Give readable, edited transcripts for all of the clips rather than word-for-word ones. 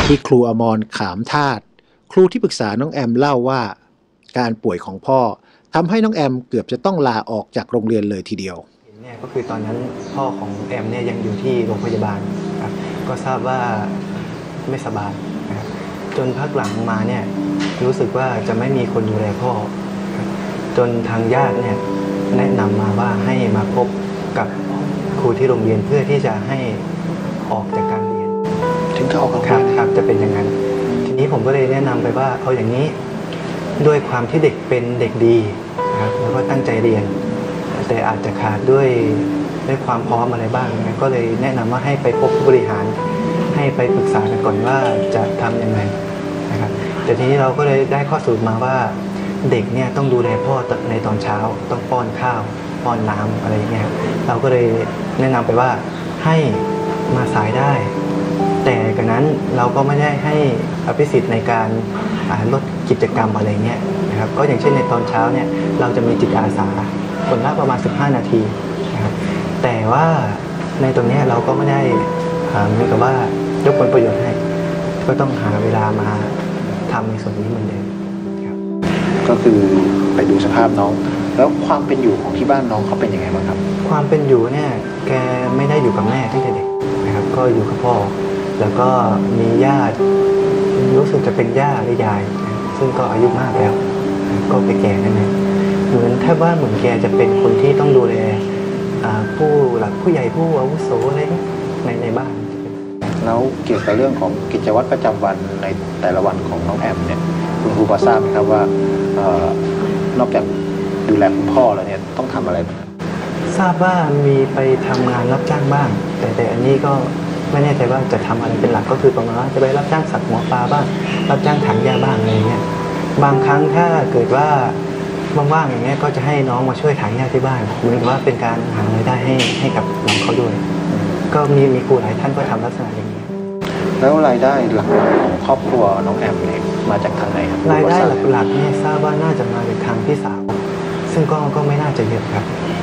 ที่ครูอมรขามธาตุครูที่ปรึกษาน้องแอมเล่าว่าการป่วยของพ่อทำให้น้องแอมเกือบจะต้องลาออกจากโรงเรียนเลยทีเดียวเนี่ยก็คือตอนนั้นพ่อของแอมเนี่ยยังอยู่ที่โรงพยาบาลครับก็ทราบว่าไม่สบายนะครับจนพักหลังมาเนี่ยรู้สึกว่าจะไม่มีคนดูแลพ่อจนทางญาติเนี่ยแนะนำมาว่าให้มาพบกับครูที่โรงเรียนเพื่อที่จะให้ออกจากการเรียนถึงจะออกครับจะเป็นอย่างนั้นทีนี้ผมก็เลยแนะนำไปว่าเอาอย่างนี้ด้วยความที่เด็กเป็นเด็กดีนะครับแล้วก็ตั้งใจเรียนแต่อาจจะขาดด้วยความพร้อมอะไรบ้างนะก็เลยแนะนำว่าให้ไปพบผู้บริหารให้ไปปรึกษากันก่อนว่าจะทำยังไงนะครับแต่ทีนี้เราก็เลยได้ข้อสรุปมาว่าเด็กเนี่ยต้องดูแลพ่อในตอนเช้าต้องป้อนข้าวป้อนน้ำอะไรอย่างเงี้ยเราก็เลยแนะนำไปว่าให้มาสายได้แต่กันนั้นเราก็ไม่ได้ให้อภิสิทธิ์ในการลดกิจกรรมอะไรเงี้ยนะครับก็อย่างเช่นในตอนเช้าเนี่ยเราจะมีจิตอาสาคนละประมาณ15 นาทีนะครับแต่ว่าในตรงนี้เราก็ไม่ได้เหมือนกับว่ายกผลประโยชน์ให้ก็ต้องหาเวลามาทำในส่วนนี้เหมือนเดิมครับก็คือไปดูสภาพน้องแล้วความเป็นอยู่ของที่บ้านน้องเขาเป็นยังไงบ้างครับความเป็นอยู่เนี่ยแกไม่ได้อยู่กับแม่ตั้งแต่เด็กนะครับก็อยู่กับพ่อแล้วก็มีญาติรู้สึกจะเป็นย่าหรือยายซึ่งก็อายุมากแล้วก็ไปแก่นั่นเองเหมือนแทบว่าเหมือนแกจะเป็นคนที่ต้องดูแลผู้หลักผู้ใหญ่ผู้อาวุโสอะไรในบ้านแล้วเกี่ยวกับเรื่องของกิจวัตรประจำวันในแต่ละวันของน้องแอมเนี่ยคุณครูพอทราบไหมครับว่านอกจากดูแลคุณพ่อแล้วเนี่ยต้องทำอะไรบ้างทราบว่ามีไปทำงานรับจ้างบ้างแต่อันนี้ก็ไม่แน่ใจว่าจะทำอะไรเป็นหลักก็คือประมาณว่าจะไปรับจ้างสักหัวปลาบ้างรับจ้างถางหญ้าบ้างอะไรเงี้ยบางครั้งถ้าเกิดว่าว่างๆอย่างเงี้ยก็จะให้น้องมาช่วยถางหญ้าที่บ้านเหมือนกับว่าเป็นการหารายได้ให้กับน้องเขาด้วยก็มีครูหลายท่านก็ทำลักษณะอย่างนี้แล้วรายได้หลักของครอบครัวน้องแอมเนี่ยมาจากทางไหนครับรายได้หลักๆเนี่ยทราบว่าน่าจะมาจากทางพี่สาวซึ่งก็ไม่น่าจะเยอะครับ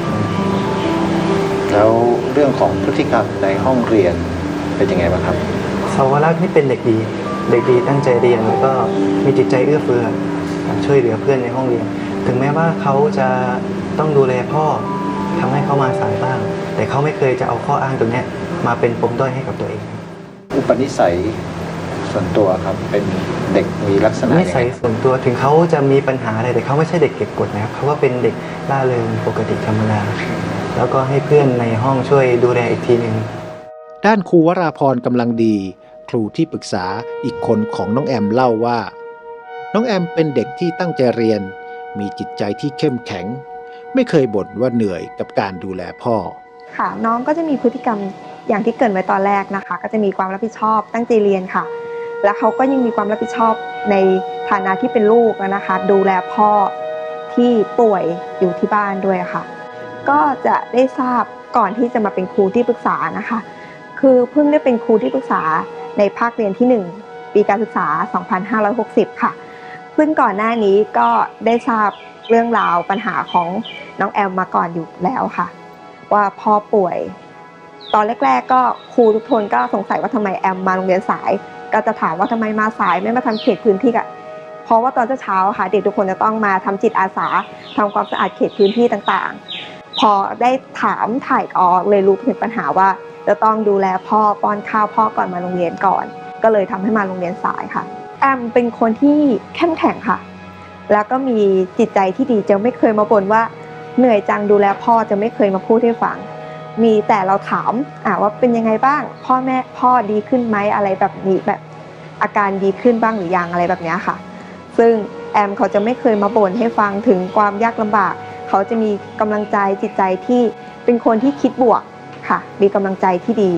แล้วเรื่องของพฤติกรรมในห้องเรียนเป็นยังไงบ้างครับสาวรักษ์นี่เป็นเด็กดีตั้งใจเรียนแล้วก็มีจิตใจเอื้อเฟื้อช่วยเหลือเพื่อนในห้องเรียนถึงแม้ว่าเขาจะต้องดูแลพ่อทำให้เขามาสายบ้างแต่เขาไม่เคยจะเอาข้ออ้างตรงนี้มาเป็นปมด้อยให้กับตัวเองอุปนิสัยส่วนตัวครับเป็นเด็กมีลักษณะนิสัยส่วนตัวถึงเขาจะมีปัญหาอะไรแต่เขาไม่ใช่เด็กเก็บกดนะครับเขาก็เป็นเด็กร่าเริงปกติธรรมดาแล้วก็ให้เพื่อนในห้องช่วยดูแลอีกทีนึงด้านครูวราพรกำลังดีครูที่ปรึกษาอีกคนของน้องแอมเล่าว่าน้องแอมเป็นเด็กที่ตั้งใจเรียนมีจิตใจที่เข้มแข็งไม่เคยบ่นว่าเหนื่อยกับการดูแลพ่อค่ะน้องก็จะมีพฤติกรรมอย่างที่เกริ่นไว้ตอนแรกนะคะก็จะมีความรับผิดชอบตั้งใจเรียนค่ะและเขาก็ยังมีความรับผิดชอบในฐานะที่เป็นลูกนะคะดูแลพ่อที่ป่วยอยู่ที่บ้านด้วยค่ะก็จะได้ทราบก่อนที่จะมาเป็นครูที่ปรึกษานะคะคือเพิ่งได้เป็นครูที่ปรึกษาในภาคเรียนที่1ปีการศึกษา2560ค่ะซึ่งก่อนหน้านี้ก็ได้ทราบเรื่องราวปัญหาของน้องแอมมาก่อนอยู่แล้วค่ะว่าพ่อป่วยตอนแรกๆก็ครูทุกคนก็สงสัยว่าทำไมแอมมาโรงเรียนสายก็จะถามว่าทำไมมาสายไม่มาทำเขตพื้นที่กันเพราะว่าตอนเช้าค่ะเด็กทุกคนจะต้องมาทำจิตอาสาทำความสะอาดเขตพื้นที่ต่างๆพอได้ถามถ่ายเลยรู้ถึงปัญหาว่าจะต้องดูแลพ่อป้อนข้าวพ่อก่อนมาโรงเรียนก่อนก็เลยทำให้มาโรงเรียนสายค่ะแอมเป็นคนที่เข้มแข็งค่ะแล้วก็มีจิตใจที่ดีจะไม่เคยมาบ่นว่าเหนื่อยจังดูแลพ่อจะไม่เคยมาพูดให้ฟังมีแต่เราถามว่าเป็นยังไงบ้างพ่อดีขึ้นไหมอะไรแบบนี้แบบอาการดีขึ้นบ้างหรือยังอะไรแบบนี้ค่ะซึ่งแอมเขาจะไม่เคยมาบ่นให้ฟังถึงความยากลำบากเขาจะมีกำลังใจจิตใจที่เป็นคนที่คิดบวกค่ะมีกำลังใจที่ดี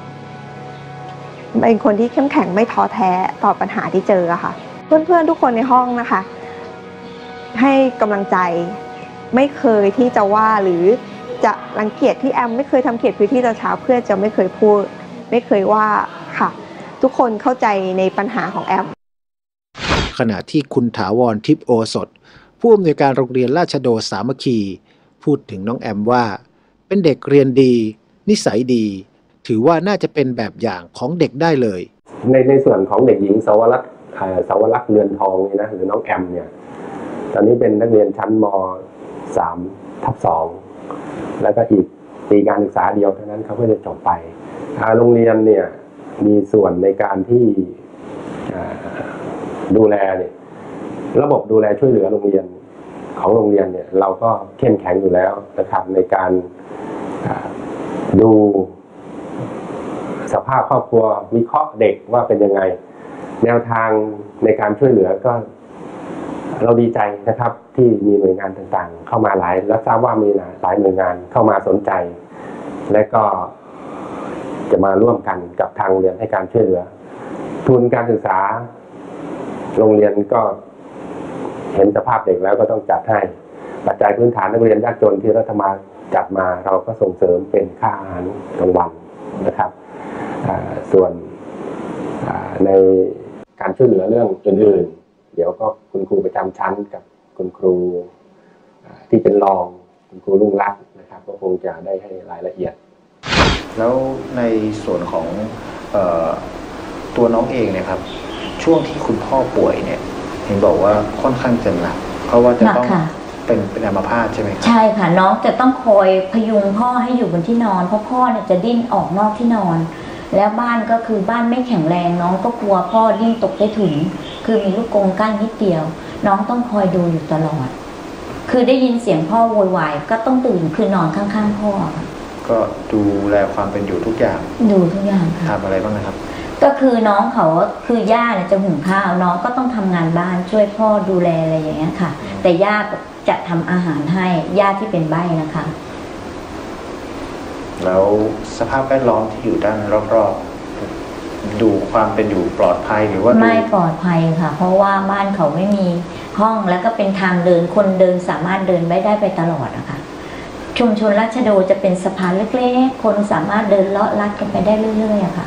เป็นคนที่เข้มแข็งไม่ท้อแท้ต่อปัญหาที่เจอค่ะเพื่อนๆทุกคนในห้องนะคะให้กำลังใจไม่เคยที่จะว่าหรือจะรังเกียจที่แอมไม่เคยทำเขตพื้นที่ตอนเช้าเพื่อจะไม่เคยพูดไม่เคยว่าค่ะทุกคนเข้าใจในปัญหาของแอมขณะที่คุณถาวรทิพย์โอสถผู้อำนวยการโรงเรียนราชโดสามัคคีพูดถึงน้องแอมว่าเป็นเด็กเรียนดีนิสัยดีถือว่าน่าจะเป็นแบบอย่างของเด็กได้เลยในส่วนของเด็กหญิงสาวรักษ์เรือนทองนี่นะหรือน้องแอมเนี่ยตอนนี้เป็นนักเรียนชั้นม.3/2แล้วก็อีกปีการศึกษาเดียวเท่านั้นเขาก็จะจบไปโรงเรียนเนี่ยมีส่วนในการที่ดูแลเนี่ยระบบดูแลช่วยเหลือโรงเรียนของโรงเรียนเนี่ยเราก็เข้มแข็งอยู่แล้วนะครับในการดูสภาพครอบครัววิเคราะห์เด็กว่าเป็นยังไงแนวทางในการช่วยเหลือก็เราดีใจนะครับที่มีหน่วยงานต่างๆเข้ามาและทราบว่ามีหลายหน่วยงานเข้ามาสนใจและก็จะมาร่วมกันกับทางโรงเรียนให้การช่วยเหลือทุนการศึกษาโรงเรียนก็เห็นสภาพเด็กแล้วก็ต้องจัดให้ปัจจัยพื้นฐานนักเรียนยากจนที่รัฐบาลจัดมาเราก็ส่งเสริมเป็นค่าอาหารกลางวันนะครับส่วนในการช่วยเหลือเรื่องอื่นๆเดี๋ยวก็คุณครูประจำชั้นกับคุณครูที่เป็นรองคุณครูรุ่งรัตน์นะครับก็คงจะได้ให้รายละเอียดแล้วในส่วนของตัวน้องเองเนี่ยครับช่วงที่คุณพ่อป่วยเนี่ยเห็นบอกว่าค่อนข้างจะหนักเพราะว่าจะต้องเป็นอัมพาตใช่ไหมครับใช่ค่ะน้องจะต้องคอยพยุงพ่อให้อยู่บนที่นอนเพราะพ่อเนี่ยจะดิ้นออกนอกที่นอนแล้วบ้านก็คือบ้านไม่แข็งแรงน้องก็กลัวพ่อดิ้นตกใต้ถุนคือมีลูกกรงกั้นนิดเดียวน้องต้องคอยดูอยู่ตลอดคือได้ยินเสียงพ่อโวยวายก็ต้องตื่นคือนอนข้างๆพ่อก็ดูแลความเป็นอยู่ทุกอย่างดูทุกอย่างค่ะทำอะไรบ้างนะครับก็คือน้องเขาคือย่าเนี่ยจะหุงข้าวน้องก็ต้องทำงานบ้านช่วยพ่อดูแลอะไรอย่างเงี้ยค่ะแต่ย่าจะทำอาหารให้ย่าที่เป็นใบ้นะคะแล้วสภาพแวดล้อมที่อยู่ด้านรอบๆดูความเป็นอยู่ปลอดภัยหรือว่าไม่ปลอดภัยค่ะเพราะว่าบ้านเขาไม่มีห้องแล้วก็เป็นทางเดินคนเดินสามารถเดินไปได้ไปตลอดนะคะชุมชนราชโดจะเป็นสะพานเล็กๆคนสามารถเดินเลาะลัดกันไปได้เรื่อยๆอะค่ะ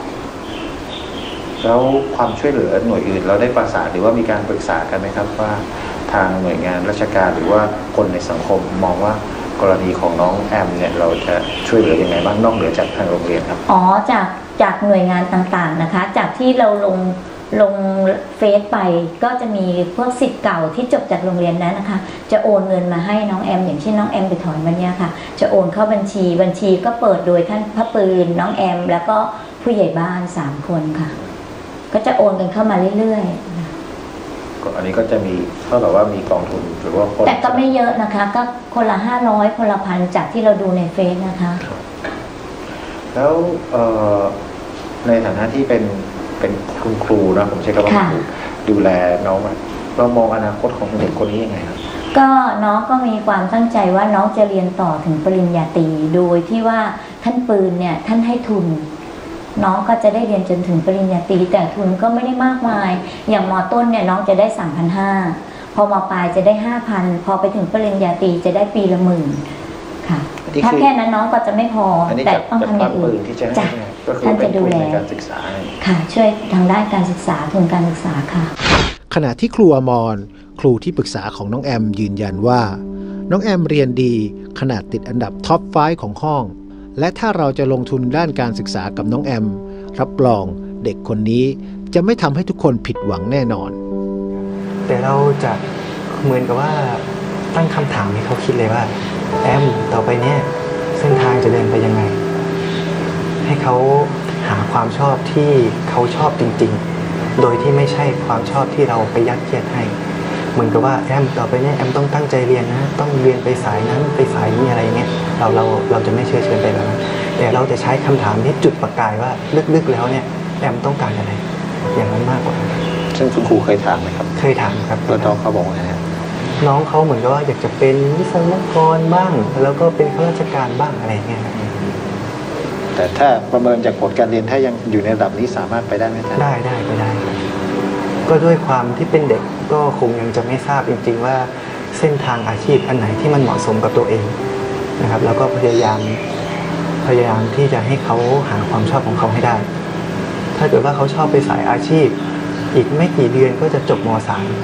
แล้วความช่วยเหลือหน่วยอื่นเราได้ประสานหรือว่ามีการปรึกษากันไหมครับว่าทางหน่วยงานราชการหรือว่าคนในสังคมมองว่ากรณีของน้องแอมเนี่ยเราจะช่วยเหลือยังไงบ้างนอกเหนือจากทางโรงเรียนครับอ๋อจากหน่วยงานต่างๆนะคะจากที่เราลงเฟซไปก็จะมีพวกศิษย์เก่าที่จบจากโรงเรียนนั้นนะคะจะโอนเงินมาให้น้องแอมอย่างเช่นน้องแอมไปถอนวันนี้ค่ะจะโอนเข้าบัญชีก็เปิดโดยท่านพระปืนน้องแอมแล้วก็ผู้ใหญ่บ้าน3 คนค่ะก็จะโอนกันเข้ามาเรื่อยๆอันนี้ก็จะมีเท่ากับว่ามีกองทุนหรือว่าคนแต่ก็ไม่เยอะนะคะก็คนละ500คนละ1,000จากที่เราดูในเฟซนะคะแล้วในฐานะที่เป็นคุณครูนะผมใช้คำว่าครูดูแลน้องเรามองอนาคตของเด็กคนนี้ยังไงครับก็น้องก็มีความตั้งใจว่าน้องจะเรียนต่อถึงปริญญาตรีโดยที่ว่าท่านปืนเนี่ยท่านให้ทุนน้องก็จะได้เรียนจนถึงปริญญาตรีแต่ทุนก็ไม่ได้มากมายอย่างม.ต้นเนี่ยน้องจะได้ 3,500 พอม.ปลายจะได้ 5,000 พอไปถึงปริญญาตรีจะได้ปีละ10,000ค่ะถ้าแค่นั้นน้องก็จะไม่พอแต่ต้องทำอย่างอื่นจ้ะท่านจะดูแลการศึกษาค่ะช่วยทางด้านการศึกษาทุนการศึกษาค่ะขณะที่ครูอมรครูที่ปรึกษาของน้องแอมยืนยันว่าน้องแอมเรียนดีขนาดติดอันดับท็อป 5 ของห้องและถ้าเราจะลงทุนด้านการศึกษากับน้องแอมรับรองเด็กคนนี้จะไม่ทำให้ทุกคนผิดหวังแน่นอนแต่เราจะเหมือนกับว่าตั้งคำถามให้เขาคิดเลยว่าแอมต่อไปเนี่ยเส้นทางจะเดินไปยังไงให้เขาหาความชอบที่เขาชอบจริงๆโดยที่ไม่ใช่ความชอบที่เราไปยัดเยียดให้เหมือนกับว่าแอมต่อไปเนี่ยแอมต้องตั้งใจเรียนนะต้องเรียนไปสายนั้นไปสายนี้อะไรเงี้ยเราจะไม่เชื่อเชิญไปแบบนั้นแต่เราจะใช้คำถามที่จุดประกายว่าลึกๆแล้วเนี่ยแอมต้องการอะไรอย่างนั้นมากกว่าซึ่งคุณครูเคยถามไหมครับเคยถามครับแล้วน้องเขาบอกว่าไงน้องเขาเหมือนกับว่าอยากจะเป็นวิศวกรบ้างแล้วก็เป็นข้าราชการบ้างอะไรเงี้ยแต่ถ้าประเมินจากผลการเรียนถ้ายังอยู่ในระดับนี้สามารถไปได้ไหมครับได้ไปได้ก็ด้วยความที่เป็นเด็กก็คงยังจะไม่ทราบจริงๆว่าเส้นทางอาชีพอันไหนที่มันเหมาะสมกับตัวเองนะครับแล้วก็พยายามที่จะให้เขาหาความชอบของเขาให้ได้ถ้าเกิดว่าเขาชอบไปสายอาชีพอีกไม่กี่เดือนก็จะจบม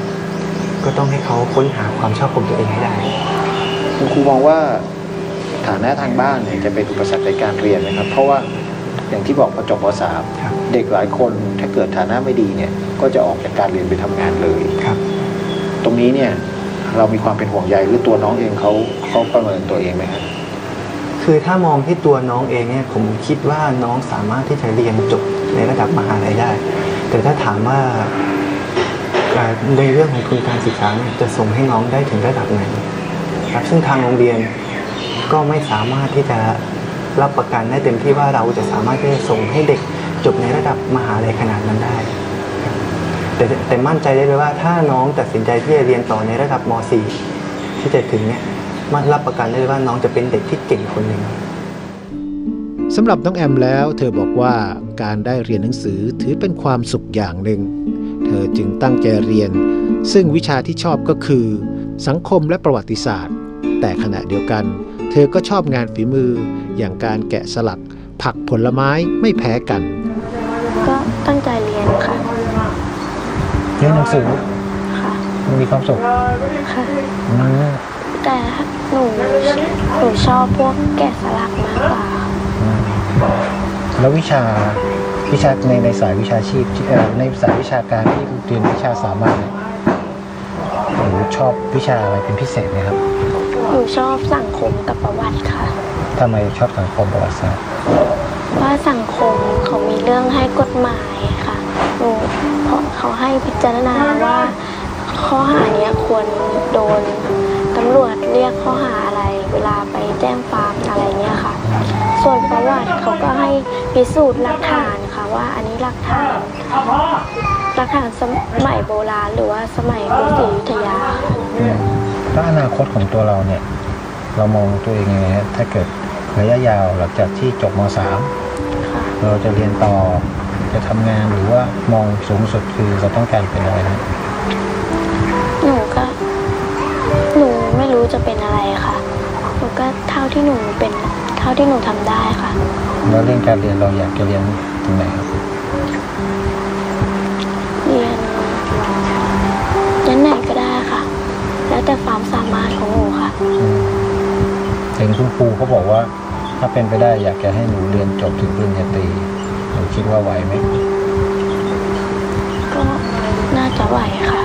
.3 ก็ต้องให้เขาค้นหาความชอบของตัวเองให้ได้คุณครูมองว่าฐานะทางบ้านเนี่ยจะเป็นอุปสรรคในการเรียนไหมครับเพราะว่าอย่างที่บอกพอจบม..3 เด็กหลายคนถ้าเกิดฐานะไม่ดีเนี่ยก็จะออกจากการเรียนไปทำงานเลยตรงนี้เนี่ยเรามีความเป็นห่วงใยหรือตัวน้องเองเขาประเมินตัวเองไหมครับคือถ้ามองที่ตัวน้องเองเนี่ยผมคิดว่าน้องสามารถที่จะเรียนจบในระดับมหาลัยได้แต่ถ้าถามว่าในเรื่องของทุนการศึกษาจะส่งให้น้องได้ถึงระดับไหนครับซึ่งทางโรงเรียนก็ไม่สามารถที่จะรับประกันได้เต็มที่ว่าเราจะสามารถที่จะส่งให้เด็กจบในระดับมหาลัยขนาดนั้นได้แต่มั่นใจได้เลยว่าถ้าน้องตัดสินใจที่จะเรียนต่อในระดับม.4 ที่จะถึงเนี่ยมันรับประกันได้เลยว่าน้องจะเป็นเด็กที่เก่งคนหนึ่งสำหรับน้องแอมแล้วเธอบอกว่าการได้เรียนหนังสือถือเป็นความสุขอย่างหนึ่งเธอจึงตั้งใจเรียนซึ่งวิชาที่ชอบก็คือสังคมและประวัติศาสตร์แต่ขณะเดียวกันเธอก็ชอบงานฝีมืออย่างการแกะสลักผักผลไม้ไม่แพ้กันก็ตั้งใจเรียนค่ะเรียนหนังสือค่ะมีความสุขค่ะแต่หนูชอบพวกแกะสลักมากกว่าแล้ววิชาในสายวิชาชีพในสายวิชาการที่เรียนวิชาสามัญหนูชอบวิชาอะไรเป็นพิเศษไหมครับหนูชอบสังคมกับประวัติค่ะทำไมชอบสังคมประวัติศาสตร์ว่าสังคมเขามีเรื่องให้กฎหมายค่ะเพราะเขาให้พิจารณาว่าข้อหาเนี้ยควรโดนตำรวจเรียกข้อหาอะไรเวลาไปแจ้งความอะไรเนี้ยค่ะส่วนประวัติเขาก็ให้พิสูจน์หลักฐานค่ะว่าอันนี้หลักฐานสมัยโบราณหรือว่าสมัยกรุงศรีอยุธยาแล้วอนาคตของตัวเราเนี่ยเรามองตัวเองยังไงฮะถ้าเกิดระยะยาวหลังจากที่จบม.3 เราจะเรียนต่อจะทำงานหรือว่ามองสูงสุดคือเราต้องการเป็นอะไรนะหนูไม่รู้จะเป็นอะไรค่ะหนูก็เท่าที่หนูทำได้ค่ะแล้วเรื่องการเรียนเราอยากจะเรียนตรงไหนครับเรียนไหนก็ได้ค่ะแล้วแต่ความสามารถของหนูค่ะเห็นคุณครูเขาบอกว่าถ้าเป็นไปได้อยากจะให้หนูเรียนจบถึงปริญญาตรีหนูคิดว่าไหวไหมก็น่าจะไหวค่ะ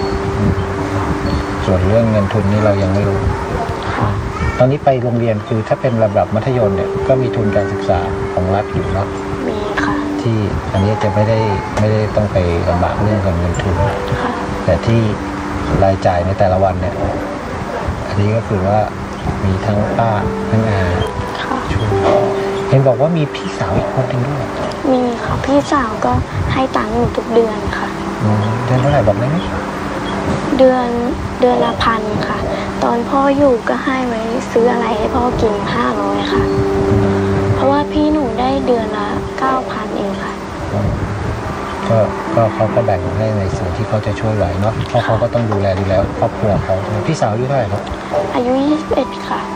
ส่วนเรื่องเงินทุนนี่เรายังไม่รู้ตอนนี้ไปโรงเรียนคือถ้าเป็นระดับมัธยมเนี่ยก็มีทุนการศึกษาของรัฐอยู่เนาะมีค่ะที่อันนี้จะไม่ได้ต้องไปลำบากเรื่องเงินทุนแต่ที่รายจ่ายในแต่ละวันเนี่ยอันนี้ก็คือว่ามีทั้งป้าทั้งอาช่วยเห็นบอกว่ามีพี่สาวอีกคนนึงด้วยมีค่ะพี่สาวก็ให้ตังค์หนูทุกเดือนค่ะเดือนเท่าไหร่บอกได้ไหมเดือนละ1,000ค่ะตอนพ่ออยู่ก็ให้ไว้ซื้ออะไรให้พ่อกิน500ค่ะเพราะว่าพี่หนูได้เดือนละ 9,000 เองค่ะก็เขาก็แบ่งให้ในส่วนที่เขาจะช่วยไหวเนาะเพราะเขาก็ต้องดูแลครอบครัวเขาพี่สาวอายุเท่าไหร่ครับอายุ21ค่ะ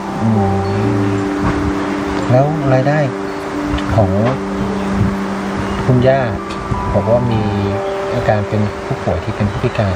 แล้วรายได้ของคุณย่าบอกว่ามีอาการเป็นผู้ป่วยที่เป็นผู้พิการ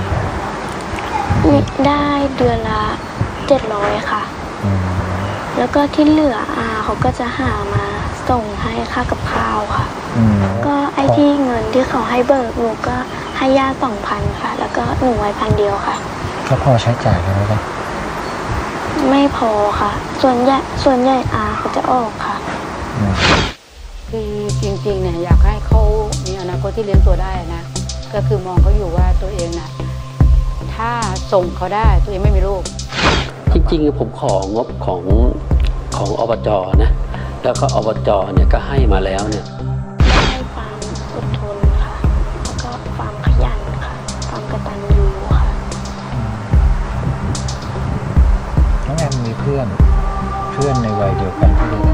ได้เดือนละ700ค่ะแล้วก็ที่เหลือเขาก็จะหามาส่งให้ค่ากับข้าวค่ะก็ไอ้ที่เงินที่เขาให้เบิกหนูก็ให้ย่า 2,000 ค่ะแล้วก็หนูไว้1,000 เดียวค่ะก็พอใช้จ่ายกันไหมครับไม่พอค่ะส่วนใหญ่เขาจะออกค่ะคือจริงๆเนี่ยอยากให้เขามีอนาคตที่เลี้ยงตัวได้นะก็คือมองเขาอยู่ว่าตัวเองนะถ้าส่งเขาได้ตัวเองไม่มีลูกจริงๆผมของบของอบจ.นะแล้วก็อบจ.เนี่ยก็ให้มาแล้วเนี่ยให้ความอดทนค่ะแล้วก็ความขยันค่ะความกตัญญูค่ะน้องแอมมีเพื่อนในวัยเดียวกันที่เรียน